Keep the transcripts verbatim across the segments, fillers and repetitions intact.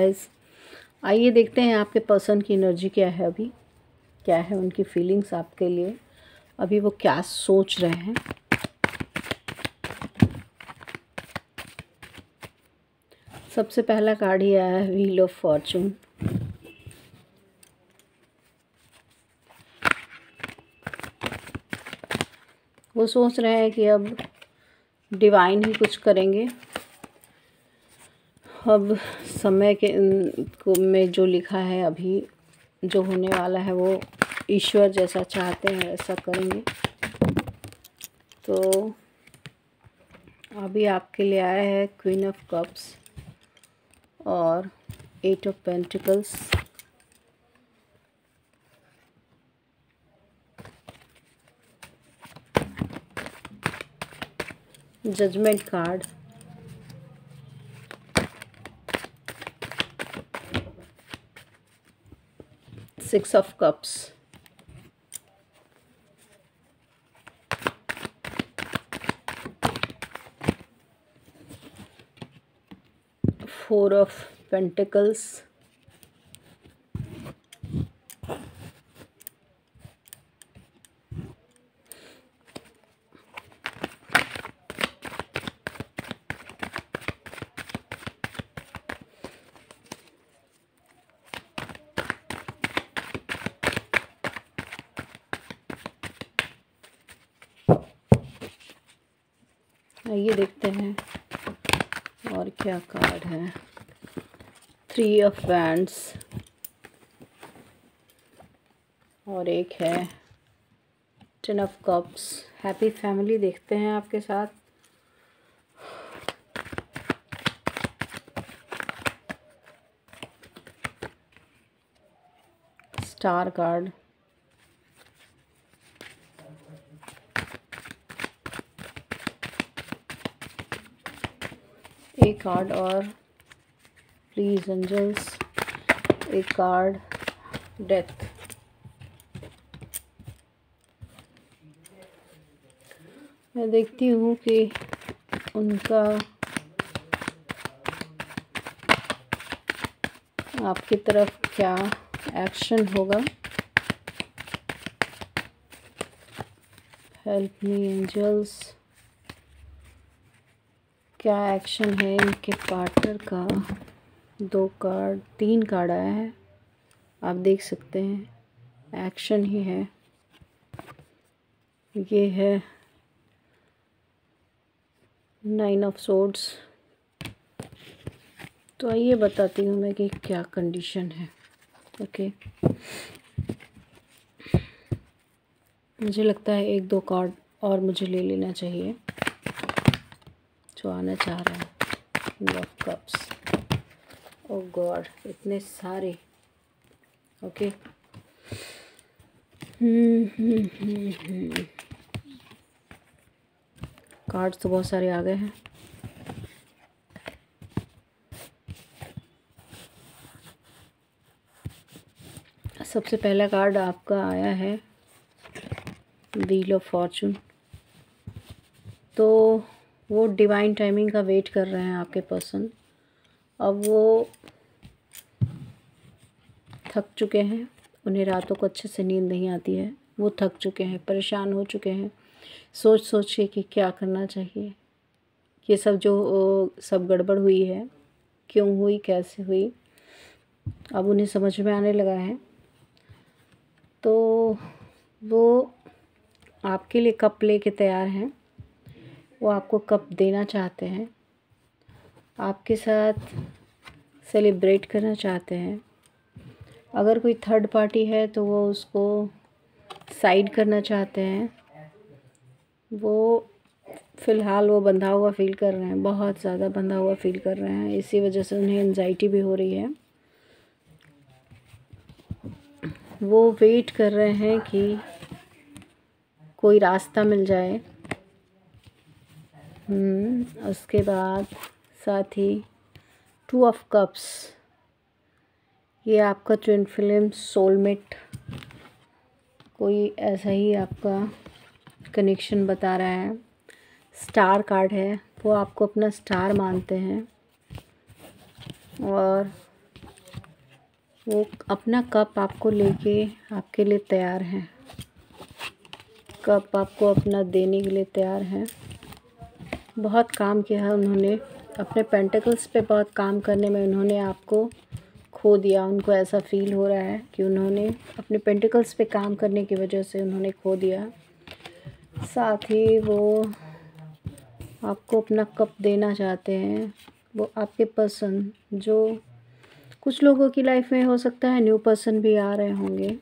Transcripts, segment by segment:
Guys, आइए देखते हैं आपके पर्सन की एनर्जी क्या है अभी, क्या है उनकी फीलिंग्स आपके लिए, अभी वो क्या सोच रहे हैं। सबसे पहला कार्ड ही आया है व्हील ऑफ फॉर्चून। वो सोच रहे हैं कि अब डिवाइन ही कुछ करेंगे। अब समय के को में जो लिखा है, अभी जो होने वाला है वो ईश्वर जैसा चाहते हैं ऐसा करेंगे। तो अभी आपके लिए आया है क्वीन ऑफ कप्स और eight of pentacles. Judgement card, six of cups, four of pentacles, ये देखते हैं और क्या कार्ड है। थ्री ऑफ वैंड्स और एक है ten of cups. Happy family देखते हैं आपके साथ। स्टार कार्ड, एक कार्ड और प्लीज एंजल्स, एक कार्ड डेथ। मैं देखती हूँ कि उनका आपकी तरफ क्या एक्शन होगा। हेल्प मी एंजल्स, क्या एक्शन है इनके पार्टनर का। दो कार्ड, तीन कार्ड आया है, आप देख सकते हैं एक्शन ही है। ये है नाइन ऑफ सोर्ड्स। तो आइए बताती हूँ मैं कि क्या कंडीशन है। ओके, मुझे लगता है एक दो कार्ड और मुझे ले लेना चाहिए जो आना चाह रहा है। King of cups, oh god, इतने सारे। ओके, हम्म हम्म हम्म हम्म कार्ड्स तो बहुत सारे आ गए हैं। सबसे पहला कार्ड आपका आया है व्हील ऑफ फॉर्चून। तो वो डिवाइन टाइमिंग का वेट कर रहे हैं आपके पर्सन। अब वो थक चुके हैं, उन्हें रातों को अच्छे से नींद नहीं आती है। वो थक चुके हैं, परेशान हो चुके हैं, सोच सोच के कि क्या करना चाहिए। ये सब जो सब गड़बड़ हुई है, क्यों हुई, कैसे हुई, अब उन्हें समझ में आने लगा है। तो वो आपके लिए कप लेके तैयार हैं। वो आपको कप देना चाहते हैं, आपके साथ सेलिब्रेट करना चाहते हैं। अगर कोई थर्ड पार्टी है तो वो उसको साइड करना चाहते हैं। वो फ़िलहाल वो बंधा हुआ फील कर रहे हैं, बहुत ज़्यादा बंधा हुआ फील कर रहे हैं। इसी वजह से उन्हें एंजाइटी भी हो रही है। वो वेट कर रहे हैं कि कोई रास्ता मिल जाए। हम्म उसके बाद साथ ही टू ऑफ कप्स, ये आपका ट्विन फ्लेम सोलमेट, कोई ऐसा ही आपका कनेक्शन बता रहा है। स्टार कार्ड है, वो आपको अपना स्टार मानते हैं। और वो अपना कप आपको लेके आपके लिए तैयार हैं, कप आपको अपना देने के लिए तैयार हैं। बहुत काम किया है उन्होंने, अपने पेंटिकल्स पे बहुत काम करने में उन्होंने आपको खो दिया। उनको ऐसा फील हो रहा है कि उन्होंने अपने पेंटिकल्स पे काम करने की वजह से उन्होंने खो दिया। साथ ही वो आपको अपना कप देना चाहते हैं। वो आपके पर्सन, जो कुछ लोगों की लाइफ में हो सकता है न्यू पर्सन भी आ रहे होंगे,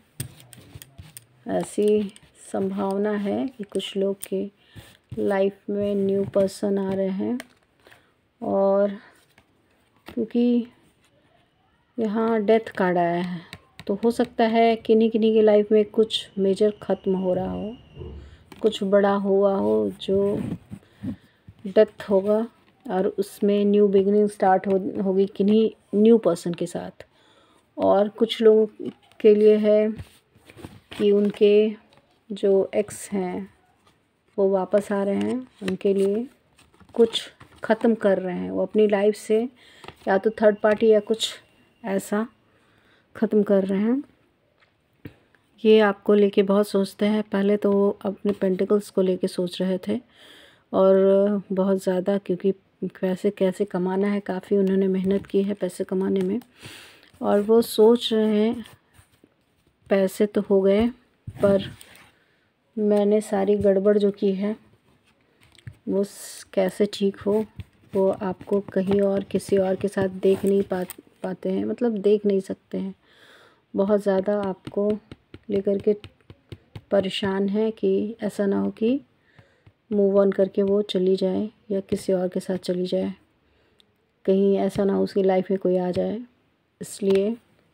ऐसी संभावना है कि कुछ लोग के लाइफ में न्यू पर्सन आ रहे हैं। और क्योंकि यहाँ डेथ कार्ड आया है तो हो सकता है किन्हीं किन्हीं की लाइफ में कुछ मेजर ख़त्म हो रहा हो, कुछ बड़ा हुआ हो जो डेथ होगा और उसमें न्यू बिगिनिंग स्टार्ट हो होगी किन्हीं न्यू पर्सन के साथ। और कुछ लोगों के लिए है कि उनके जो एक्स हैं वो वापस आ रहे हैं, उनके लिए कुछ ख़त्म कर रहे हैं वो अपनी लाइफ से, या तो थर्ड पार्टी या कुछ ऐसा ख़त्म कर रहे हैं। ये आपको लेके बहुत सोचते हैं। पहले तो वो अपने पेंटिकल्स को लेके सोच रहे थे और बहुत ज़्यादा, क्योंकि पैसे कैसे कमाना है, काफ़ी उन्होंने मेहनत की है पैसे कमाने में। और वो सोच रहे हैं पैसे तो हो गए पर मैंने सारी गड़बड़ जो की है वो कैसे ठीक हो, वो आपको कहीं और किसी और के साथ देख नहीं पा पाते हैं, मतलब देख नहीं सकते हैं। बहुत ज़्यादा आपको लेकर के परेशान है कि ऐसा ना हो कि मूव ऑन करके वो चली जाए या किसी और के साथ चली जाए, कहीं ऐसा ना हो उसकी लाइफ में कोई आ जाए। इसलिए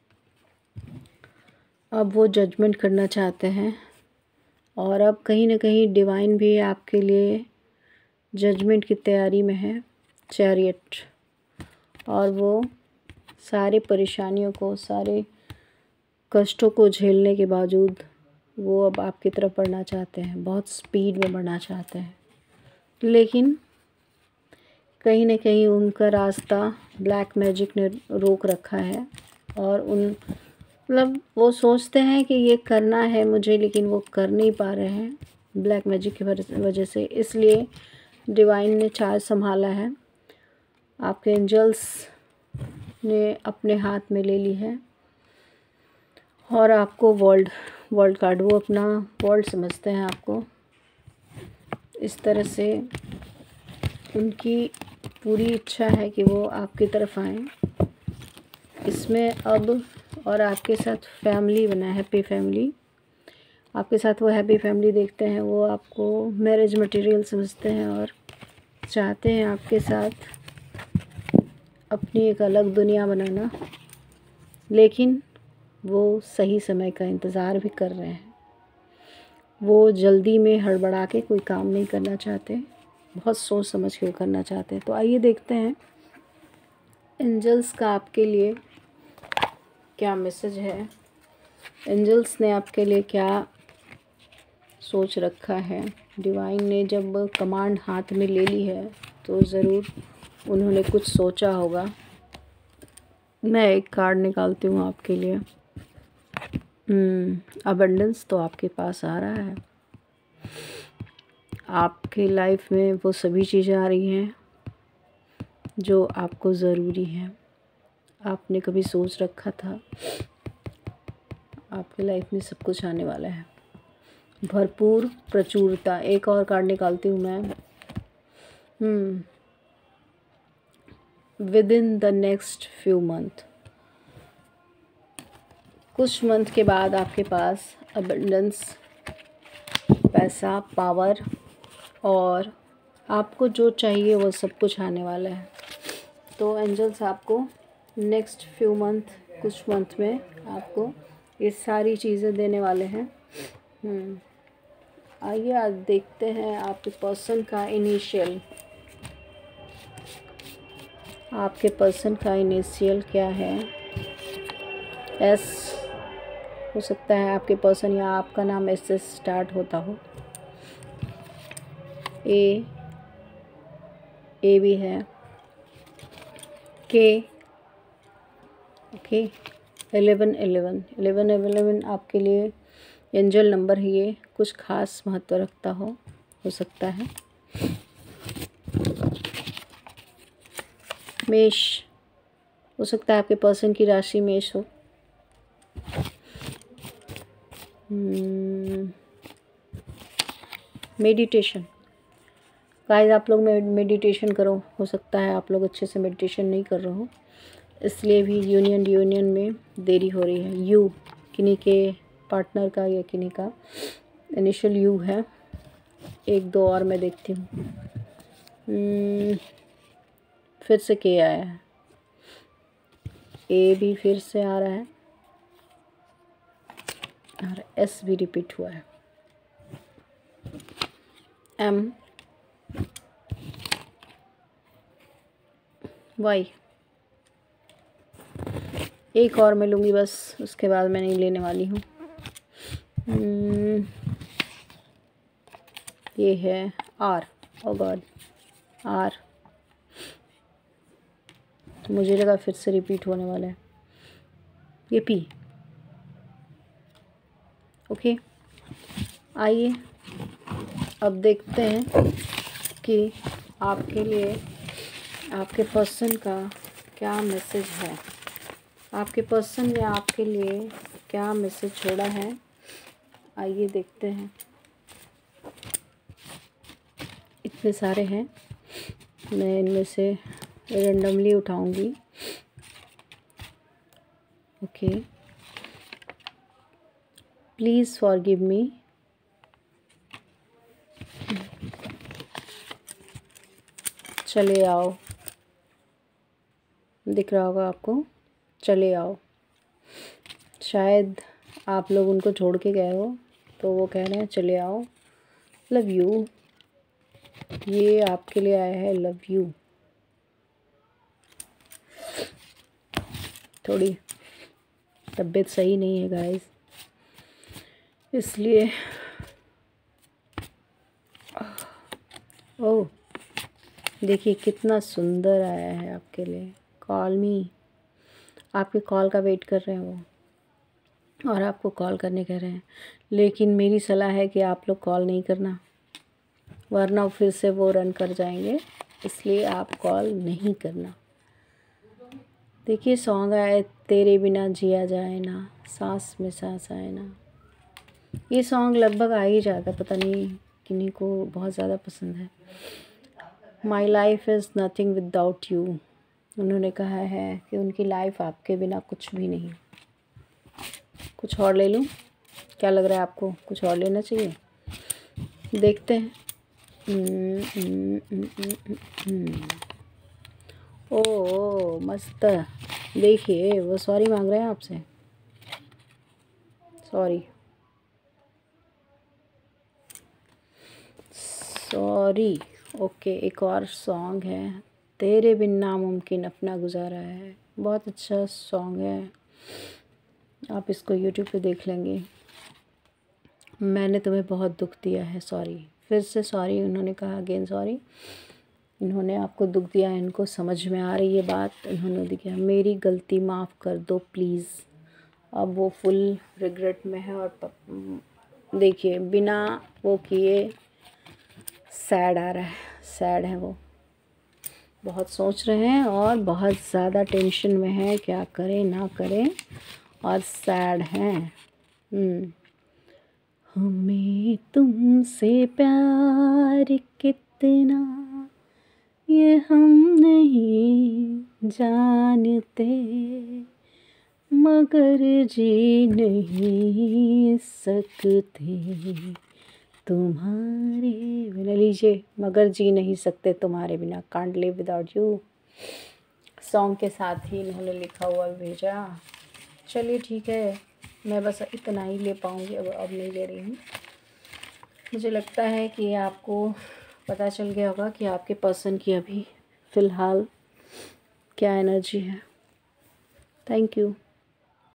अब वो जजमेंट करना चाहते हैं और अब कहीं ना कहीं डिवाइन भी आपके लिए जजमेंट की तैयारी में है, चैरियट। और वो सारी परेशानियों को, सारे कष्टों को झेलने के बावजूद वो अब आपकी तरफ बढ़ना चाहते हैं, बहुत स्पीड में बढ़ना चाहते हैं। लेकिन कहीं ना कहीं उनका रास्ता ब्लैक मैजिक ने रोक रखा है और उन मतलब वो सोचते हैं कि ये करना है मुझे, लेकिन वो कर नहीं पा रहे हैं ब्लैक मैजिक की वजह से। इसलिए डिवाइन ने चार्ज संभाला है, आपके एंजल्स ने अपने हाथ में ले ली है और आपको वर्ल्ड वर्ल्ड कार्ड, वो अपना वर्ल्ड समझते हैं आपको। इस तरह से उनकी पूरी इच्छा है कि वो आपकी तरफ आएँ इसमें अब। और आपके साथ फैमिली बना है, हैप्पी फैमिली। आपके साथ वो हैप्पी फैमिली देखते हैं, वो आपको मैरिज मटेरियल समझते हैं और चाहते हैं आपके साथ अपनी एक अलग दुनिया बनाना। लेकिन वो सही समय का इंतज़ार भी कर रहे हैं। वो जल्दी में हड़बड़ा के कोई काम नहीं करना चाहते, बहुत सोच समझ के करना चाहते हैं। तो आइए देखते हैं एंजल्स का आपके लिए क्या मैसेज है, एंजल्स ने आपके लिए क्या सोच रखा है। डिवाइन ने जब कमांड हाथ में ले ली है तो ज़रूर उन्होंने कुछ सोचा होगा। मैं एक कार्ड निकालती हूँ आपके लिए। अबंडेंस तो आपके पास आ रहा है, आपकी लाइफ में वो सभी चीज़ें आ रही हैं जो आपको ज़रूरी है, आपने कभी सोच रखा था। आपकी लाइफ में सब कुछ आने वाला है, भरपूर प्रचुरता। एक और कार्ड निकालती हूँ मैं। Hmm within the next few month, कुछ मंथ के बाद आपके पास अबंडेंस, पैसा, पावर और आपको जो चाहिए वो सब कुछ आने वाला है। तो एंजल्स आपको नेक्स्ट फ्यू मंथ, कुछ मंथ में आपको ये सारी चीज़ें देने वाले हैं। हम्म आइए आज देखते हैं आपके पर्सन का इनिशियल, आपके पर्सन का इनिशियल क्या है। एस हो सकता है आपके पर्सन या आपका नाम एस से स्टार्ट होता हो। ए ए भी है, K, okay, eleven eleven eleven eleven आपके लिए एंजल नंबर है। ये कुछ खास महत्व रखता हो हो सकता है। मेष, हो सकता है आपके पर्सन की राशि मेष हो। मेडिटेशन, गाइस आप लोग मेडिटेशन करो। हो सकता है आप लोग अच्छे से मेडिटेशन नहीं कर रहे हो, इसलिए भी यूनियन यूनियन में देरी हो रही है। यू, किन्हीं के पार्टनर का या किन्हीं का इनिशियल यू है। एक दो और मैं देखती हूँ। फिर से के आया है, ए भी फिर से आ रहा है और एस भी रिपीट हुआ है। एम, वाई, एक और मैं लूँगी बस, उसके बाद मैं नहीं लेने वाली हूँ। ये है आर, ओ गॉड आर, मुझे लगा फिर से रिपीट होने वाला है। ये पी, ओके। आइए अब देखते हैं कि आपके लिए आपके पर्सन का क्या मैसेज है। आपके पर्सन ने आपके लिए क्या मैसेज छोड़ा है, आइए देखते हैं। इतने सारे हैं, मैं इनमें से रेंडमली उठाऊंगी। Okay, please forgive me. चले आओ, दिख रहा होगा आपको, चले आओ। शायद आप लोग उनको छोड़ के गए हो, तो वो कह रहे हैं चले आओ। लव यू, ये आपके लिए आया है लव यू। थोड़ी तबीयत सही नहीं है गाइस, इसलिए। ओह देखिए कितना सुंदर आया है आपके लिए। कॉल मी, आपके कॉल का वेट कर रहे हैं वो, और आपको कॉल करने कह रहे हैं। लेकिन मेरी सलाह है कि आप लोग कॉल नहीं करना, वरना फिर से वो रन कर जाएंगे, इसलिए आप कॉल नहीं करना। देखिए सॉन्ग आया, तेरे बिना जिया जाए ना, सांस में सांस आए ना। ये सॉन्ग लगभग आ ही जाता, पता नहीं किन्हीं को बहुत ज़्यादा पसंद है। My life is nothing without you, उन्होंने कहा है कि उनकी लाइफ आपके बिना कुछ भी नहीं। कुछ और ले लूँ, क्या लग रहा है आपको? कुछ और लेना चाहिए, देखते हैं। ओ मस्त, देखिए वो सॉरी मांग रहे हैं आपसे, सॉरी सॉरी ओके। एक और सॉन्ग है, तेरे बिन नामुमकिन अपना गुजारा है, बहुत अच्छा सॉन्ग है, आप इसको यूट्यूब पे देख लेंगे। मैंने तुम्हें बहुत दुख दिया है, सॉरी, फिर से सॉरी, उन्होंने कहा अगेन सॉरी। इन्होंने आपको दुख दिया, इनको समझ में आ रही है बात, इन्होंने दिया मेरी गलती माफ़ कर दो प्लीज़। अब वो फुल रिग्रेट में है, और देखिए बिना वो किए सैड आ रहा है, सैड है वो, बहुत सोच रहे हैं और बहुत ज़्यादा टेंशन में है, क्या करें ना करें, और सैड हैं। हमें तुमसे प्यार कितना ये हम नहीं जानते, मगर जी नहीं सकते तुम्हारे बिना। लीजिए, मगर जी नहीं सकते तुम्हारे बिना, can't live without you, song के साथ ही इन्होंने लिखा हुआ भेजा। चलिए ठीक है, मैं बस इतना ही ले पाऊँगी, अब अब नहीं ले रही हूँ। मुझे लगता है कि आपको पता चल गया होगा कि आपके पर्सन की अभी फ़िलहाल क्या एनर्जी है। Thank you.